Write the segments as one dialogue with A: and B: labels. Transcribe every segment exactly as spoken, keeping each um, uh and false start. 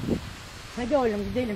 A: Hadi oğlum gidelim.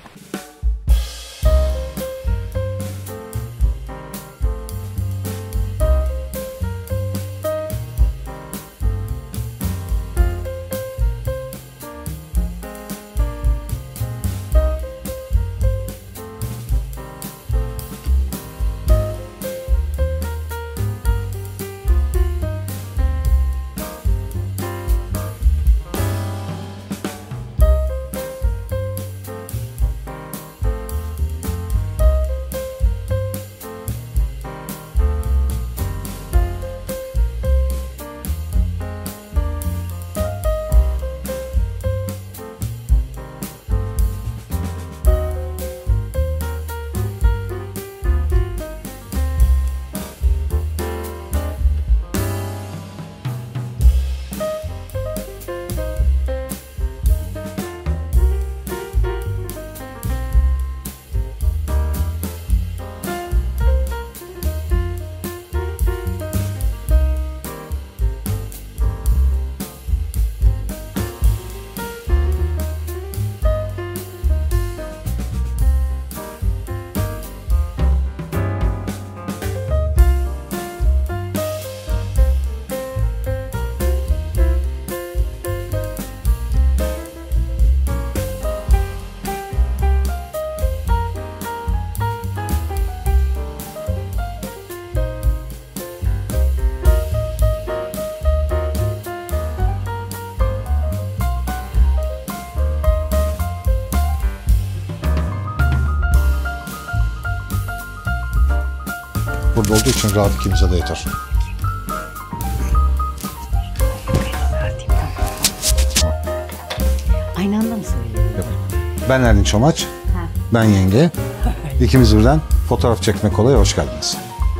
B: Burada olduğu için rahat ikimize de yeter.
A: Aynı anda mı söylüyorsun?
B: Ben Erdinç Çomaç,
A: Ha.
B: ben Yenge. İkimiz birden fotoğraf çekmek olaya hoş geldiniz.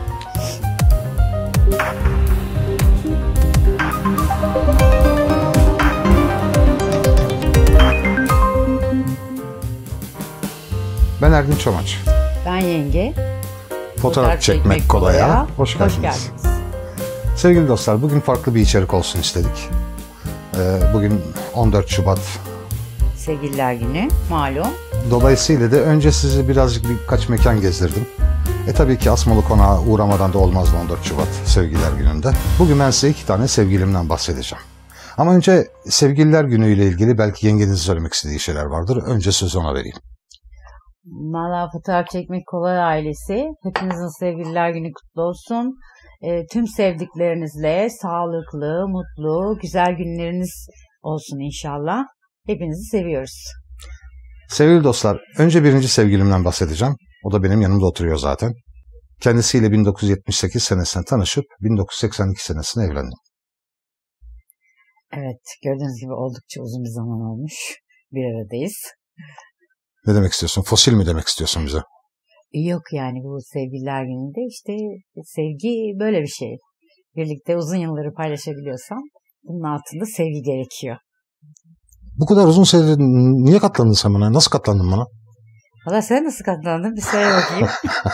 B: Ben Erdinç Çomaç.
A: Ben Yenge.
B: Fotoğraf, Fotoğraf çekmek, çekmek kolaya, kolaya hoş geldiniz. Hoş geldiniz. Sevgili dostlar, bugün farklı bir içerik olsun istedik. Ee, bugün on dört Şubat.
A: Sevgililer Günü, malum.
B: Dolayısıyla da önce sizi birazcık birkaç mekan gezdirdim. E tabii ki Asmalı Konağa uğramadan da olmazdı on dört Şubat Sevgililer Günü'nde. Bugün ben size iki tane sevgilimden bahsedeceğim. Ama önce Sevgililer Günü ile ilgili belki yengenizin söylemek istediği şeyler vardır. Önce sözü ona vereyim.
A: Valla Fotoğraf Çekmek Kolay ailesi, hepinizin Sevgililer Günü kutlu olsun. E, tüm sevdiklerinizle sağlıklı, mutlu, güzel günleriniz olsun inşallah. Hepinizi seviyoruz.
B: Sevgili dostlar, önce birinci sevgilimden bahsedeceğim. O da benim yanımda oturuyor zaten. Kendisiyle bin dokuz yüz yetmiş sekiz senesinde tanışıp bin dokuz yüz seksen iki senesinde evlendim.
A: Evet, gördüğünüz gibi oldukça uzun bir zaman olmuş. Bir aradayız.
B: Ne demek istiyorsun? Fosil mi demek istiyorsun bize?
A: Yok yani bu Sevgililer Günü'nde işte sevgi böyle bir şey. Birlikte uzun yılları paylaşabiliyorsam bunun altında sevgi gerekiyor.
B: Bu kadar uzun süredir niye katlandın sen bana? Nasıl katlandın bana?
A: Valla sen nasıl katlandın? Bir söyle bakayım.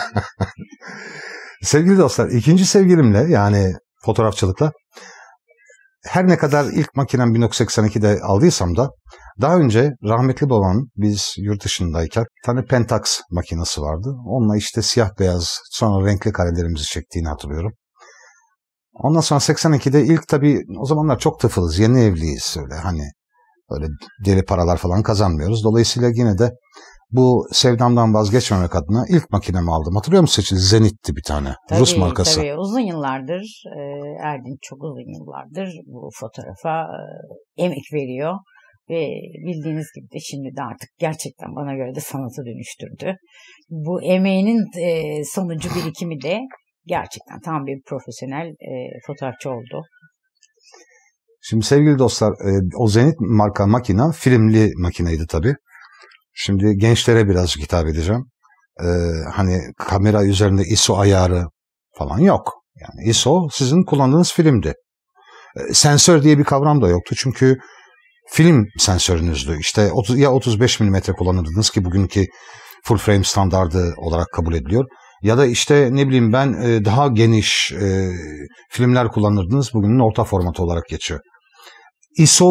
B: Sevgili dostlar, ikinci sevgilimle yani fotoğrafçılıkla her ne kadar ilk makinem bin dokuz yüz seksen ikide aldıysam da daha önce rahmetli babam biz yurt dışındayken bir tane Pentax makinesi vardı. Onunla işte siyah beyaz sonra renkli karelerimizi çektiğini hatırlıyorum. Ondan sonra seksen ikide ilk tabii o zamanlar çok tıfılız, yeni evliyiz öyle hani öyle deli paralar falan kazanmıyoruz. Dolayısıyla yine de bu sevdamdan vazgeçmemek adına ilk makinemi aldım. Hatırlıyor musun Seçil? Zenit'ti bir tane.
A: Tabii,
B: Rus markası.
A: Tabii uzun yıllardır e, Erdinç çok uzun yıllardır bu fotoğrafa e, emek veriyor. Ve bildiğiniz gibi de şimdi de artık gerçekten bana göre de sanata dönüştürdü. Bu emeğinin e, sonucu birikimi de gerçekten tam bir profesyonel e, fotoğrafçı oldu.
B: Şimdi sevgili dostlar o Zenit marka makina filmli makineydi tabii. Şimdi gençlere biraz hitap edeceğim. Ee, hani kamera üzerinde I S O ayarı falan yok. Yani I S O sizin kullandığınız filmdi. Ee, sensör diye bir kavram da yoktu. Çünkü film sensörünüzdü. İşte otuz, ya otuz beş milimetre kullanırdınız ki bugünkü full frame standardı olarak kabul ediliyor. Ya da işte ne bileyim ben e, daha geniş e, filmler kullanırdınız. Bugünün orta formatı olarak geçiyor. I S O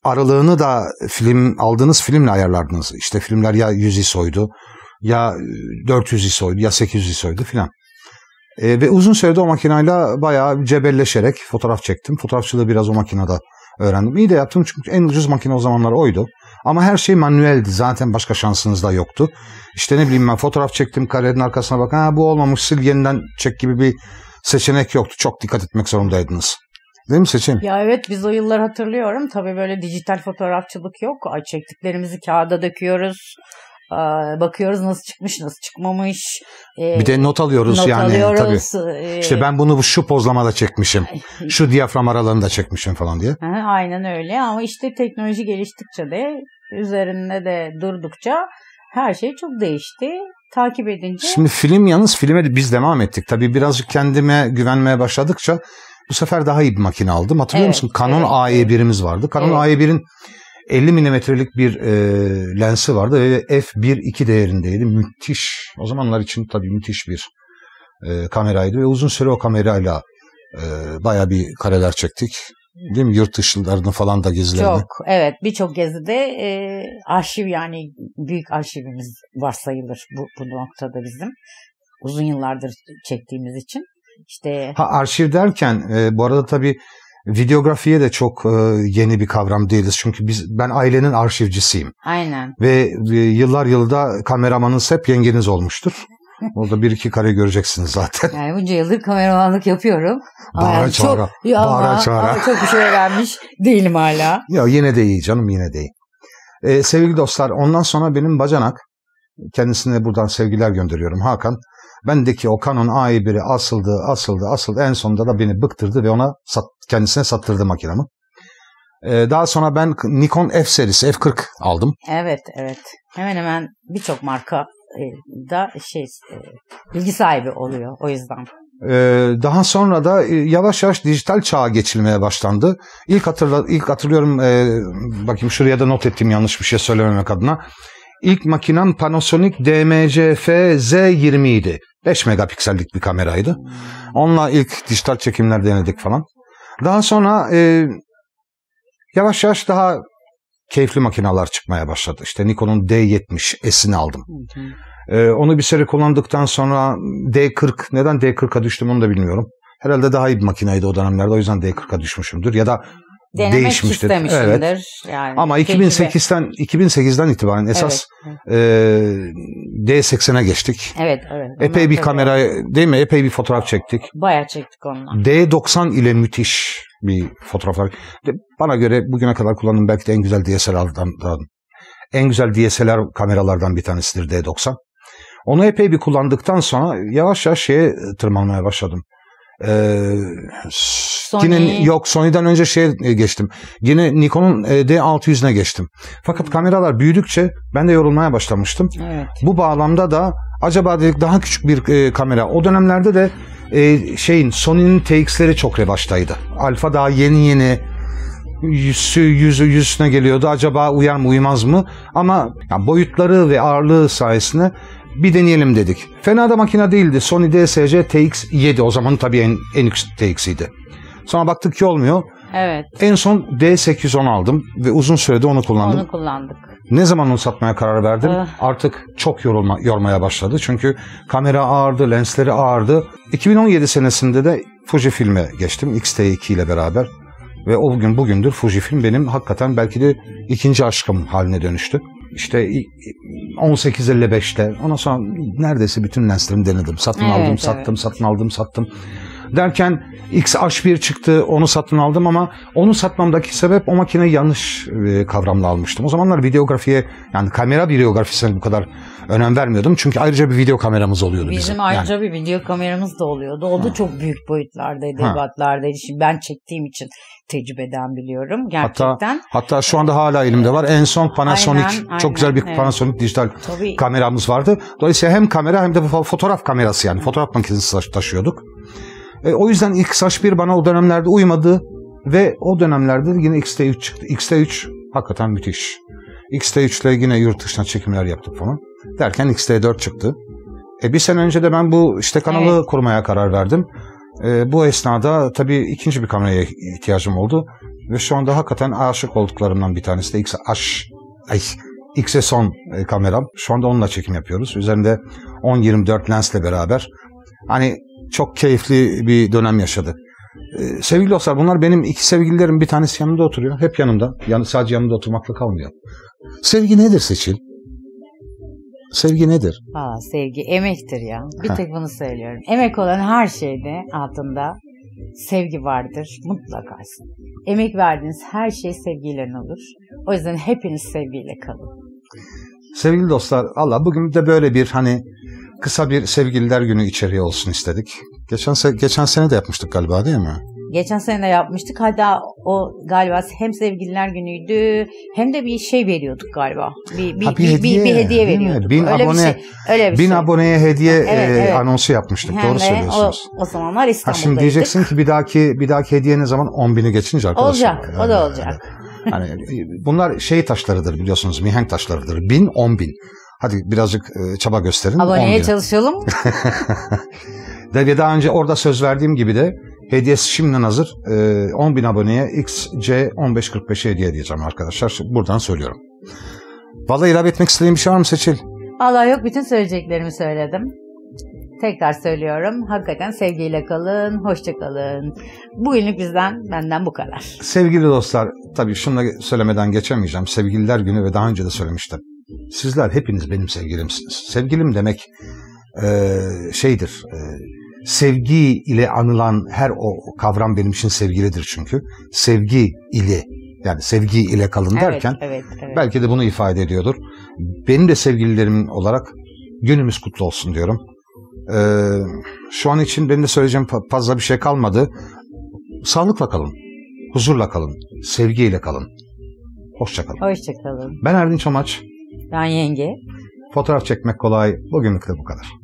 B: aralığını da film aldığınız filmle ayarlardınız. İşte filmler ya yüz ISO'ydu, ya dört yüz ISO'ydu, ya sekiz yüz ISO'ydu filan. E, ve uzun sürede o makinayla bayağı cebelleşerek fotoğraf çektim. Fotoğrafçılığı biraz o makinede öğrendim. İyi de yaptım çünkü en ucuz makine o zamanlar oydu. Ama her şey manueldi. Zaten başka şansınız da yoktu. İşte ne bileyim ben fotoğraf çektim, karenin arkasına bak. Ha bu olmamış, sil yeniden çek gibi bir seçenek yoktu. Çok dikkat etmek zorundaydınız. Değil mi Seçin?
A: Ya evet, biz o yıllar hatırlıyorum. Tabii böyle dijital fotoğrafçılık yok. Ay, çektiklerimizi kağıda döküyoruz. Bakıyoruz nasıl çıkmış, nasıl çıkmamış. Ee,
B: bir de not alıyoruz
A: not
B: yani.
A: Alıyoruz.
B: Tabii. Ee, işte ben bunu şu pozlamada çekmişim. Şu diyafram aralarında çekmişim falan diye.
A: Ha, aynen öyle ama işte teknoloji geliştikçe de üzerinde de durdukça her şey çok değişti. Takip edince.
B: Şimdi film yalnız filme de biz devam ettik. Tabii birazcık kendime güvenmeye başladıkça bu sefer daha iyi bir makine aldım. Hatırlıyor evet, musun? Canon evet, A E bir'imiz vardı. Canon evet. A E bir'in elli milimetrelik bir e, lensi vardı ve f bir iki değerindeydi. Müthiş. O zamanlar için tabii müthiş bir e, kameraydı ve uzun süre o kamerayla e, bayağı bir kareler çektik. Değil mi? Yurt dışlarını falan da gezilerini.
A: Çok. Evet. Birçok gezide e, arşiv, yani büyük arşivimiz var sayılır bu, bu noktada bizim. Uzun yıllardır çektiğimiz için. İşte
B: ha, arşiv derken e, bu arada tabii videografiye de çok e, yeni bir kavram değiliz. Çünkü biz ben ailenin arşivcisiyim.
A: Aynen.
B: Ve e, yıllar yılda kameramanınız hep yengeniz olmuştur. Orada bir iki kare göreceksiniz zaten.
A: Yani bunca yıldır kameramanlık yapıyorum.
B: Bağıra yani çağıra.
A: Çok, bağıra çağıra. Ama çok bir şey öğrenmiş değilim hala.
B: Ya yine de iyi canım, yine de iyi. Ee, sevgili dostlar, ondan sonra benim bacanak, kendisine buradan sevgiler gönderiyorum, Hakan. Bendeki o Canon A E bir'i asıldı, asıldı, asıldı. En sonunda da beni bıktırdı ve ona sat, kendisine sattırdı makinamı. Ee, daha sonra ben Nikon F serisi F kırk aldım.
A: Evet, evet. Hemen hemen birçok marka da şey bilgi sahibi oluyor o yüzden.
B: Ee, daha sonra da yavaş yavaş dijital çağa geçilmeye başlandı. İlk hatırla ilk hatırlıyorum e, bakayım şuraya da not ettim yanlış bir şey söylememek adına. İlk makinem Panasonic D M C F Z yirmi idi. beş megapiksellik bir kameraydı. Onunla ilk dijital çekimler denedik falan. Daha sonra e, yavaş yavaş daha keyifli makineler çıkmaya başladı. İşte Nikon'un D yetmiş S'ini aldım. Hı hı. Ee, onu bir süre kullandıktan sonra D kırk, neden D kırk'a düştüm onu da bilmiyorum. Herhalde daha iyi bir makineydi o dönemlerde, o yüzden D kırk'a düşmüşümdür ya da
A: denemek
B: değişmiştir.
A: Evet. Yani
B: ama iki bin sekizden iki bin sekizden itibaren esas evet, evet. E, D seksen'e geçtik.
A: Evet, evet.
B: Epey bir kamera, değil mi? Epey bir fotoğraf çektik.
A: Bayağı çektik onunla.
B: D doksan ile müthiş bir fotoğraflar. Bana göre bugüne kadar kullandığım belki de en güzel D S L R'lardan, en güzel D S L R kameralardan bir tanesidir D doksan. Onu epey bir kullandıktan sonra yavaş yavaş şeye tırmanmaya başladım. Ee,
A: Sony.
B: Yine yok Sony'den önce şeye geçtim. Yine Nikon'un D altı yüz'üne geçtim. Fakat kameralar büyüdükçe ben de yorulmaya başlamıştım.
A: Evet.
B: Bu bağlamda da acaba dedik daha küçük bir e, kamera. O dönemlerde de e, şeyin Sony'nin T X'leri çok revaçtaydı. Alfa daha yeni yeni yüzü yüzü yüzüne geliyordu. Acaba uyar mı uymaz mı? Ama yani boyutları ve ağırlığı sayesinde bir deneyelim dedik. Fena da makine değildi. Sony D S C T X yedi. O zaman tabii en, en yüksek T X'iydi. Sonra baktık ki olmuyor.
A: Evet.
B: En son D sekiz yüz on aldım ve uzun sürede onu kullandım.
A: Onu kullandık.
B: Ne zaman onu satmaya karar verdim?
A: Uh.
B: Artık çok yorulma, yormaya başladı. Çünkü kamera ağırdı, lensleri ağırdı. iki bin on yedi senesinde de Fujifilm'e geçtim. X T iki ile beraber. Ve o gün bugündür Fujifilm benim hakikaten belki de ikinci aşkım haline dönüştü. İşte on sekiz elli beş'te ondan sonra neredeyse bütün lenslerimi denedim. Satın evet, aldım, evet. sattım, satın aldım, sattım. Derken X H bir çıktı, onu satın aldım ama onu satmamdaki sebep o makineyi yanlış e, kavramla almıştım. O zamanlar videografiye, yani kamera videografisine bu kadar önem vermiyordum. Çünkü ayrıca bir video kameramız oluyordu bizim.
A: Bizim ayrıca
B: yani.
A: bir video kameramız da oluyordu. O da ha. çok büyük boyutlardaydı, ebatlardaydı. Şimdi ben çektiğim için tecrübeden biliyorum gerçekten.
B: Hatta, hatta şu anda hala elimde var. En son Panasonic,
A: aynen, aynen,
B: çok güzel bir evet. Panasonic dijital Tabii. kameramız vardı. Dolayısıyla hem kamera hem de fotoğraf kamerası, yani fotoğraf makinesi taşıyorduk. E, o yüzden X H bir bana o dönemlerde uymadı ve o dönemlerde yine X T üç çıktı. X T üç hakikaten müthiş. X T üç ile yine yurt dışına çekimler yaptık falan. Derken X T dört çıktı. E, bir sene önce de ben bu işte kanalı evet. kurmaya karar verdim. E, bu esnada tabii ikinci bir kameraya ihtiyacım oldu. Ve şu anda hakikaten aşık olduklarımdan bir tanesi de X H, ay, X S on kameram. Şu anda onunla çekim yapıyoruz. Üzerinde on yirmi dört lensle beraber. Hani çok keyifli bir dönem yaşadı. Ee, sevgili dostlar, bunlar benim iki sevgililerim. Bir tanesi yanımda oturuyor. Hep yanımda. Yani sadece yanımda oturmakla kalmıyor. Sevgi nedir Seçil? Sevgi nedir?
A: Aa, sevgi emektir ya. Bir
B: Heh.
A: tek bunu söylüyorum. Emek olan her şeyde altında sevgi vardır. Mutlaka. Emek verdiğiniz her şey sevgiyle olur. O yüzden hepiniz sevgiyle kalın.
B: Sevgili dostlar, Allah bugün de böyle bir hani kısa bir sevgililer günü içeriği olsun istedik. Geçen, se- geçen sene de yapmıştık galiba, değil mi?
A: Geçen sene de yapmıştık. Hatta o galiba hem sevgililer günüydü hem de bir şey veriyorduk galiba. Bir, bir,
B: Ha, bir
A: bir,
B: hediye,
A: bir, bir hediye
B: değil mi?
A: veriyorduk.
B: Bin
A: öyle
B: abone,
A: bir şey. Öyle bir
B: bin
A: şey.
B: aboneye hediye
A: Evet,
B: e,
A: evet.
B: anonsu yapmıştık.
A: Hem
B: Doğru
A: de
B: söylüyorsunuz.
A: O, o zamanlar
B: Ha,
A: İstanbul'daydık.
B: şimdi diyeceksin ki bir dahaki bir dahaki hediye ne zaman? on bini geçince arkadaşlar.
A: Olacak. O da olacak.
B: Hani bunlar şey taşlarıdır, biliyorsunuz. Mihenk taşlarıdır. Bin, on bin. Hadi birazcık e, çaba gösterin.
A: Aboneye çalışalım.
B: Ve daha önce orada söz verdiğim gibi de hediyesi şimdiden hazır. E, on bin aboneye X C on beş kırk beşe hediye edeceğim arkadaşlar. Buradan söylüyorum. Vallahi ilave etmek istediğim bir şey var mı Seçil?
A: Vallahi yok, bütün söyleyeceklerimi söyledim. Tekrar söylüyorum. Hakikaten sevgiyle kalın, hoşça kalın. Bugünlük bizden, benden bu kadar.
B: Sevgili dostlar, tabii şunu da söylemeden geçemeyeceğim. Sevgililer günü ve daha önce de söylemiştim. Sizler hepiniz benim sevgilimsiniz. Sevgilim demek e, şeydir. E, sevgi ile anılan her o kavram benim için sevgilidir çünkü. Sevgi ile, yani sevgi ile kalın derken
A: evet, evet, evet.
B: belki de bunu ifade ediyordur. Benim de sevgililerim olarak günümüz kutlu olsun diyorum. Ee, şu an için benim de söyleyeceğim fazla bir şey kalmadı. Sağlıkla kalın, huzurla kalın, sevgiyle kalın. Hoşça kalın.
A: Hoşça kalın.
B: Ben Erdinç Amaç.
A: Ben Yenge.
B: Fotoğraf çekmek kolay. Bugünlük de bu kadar.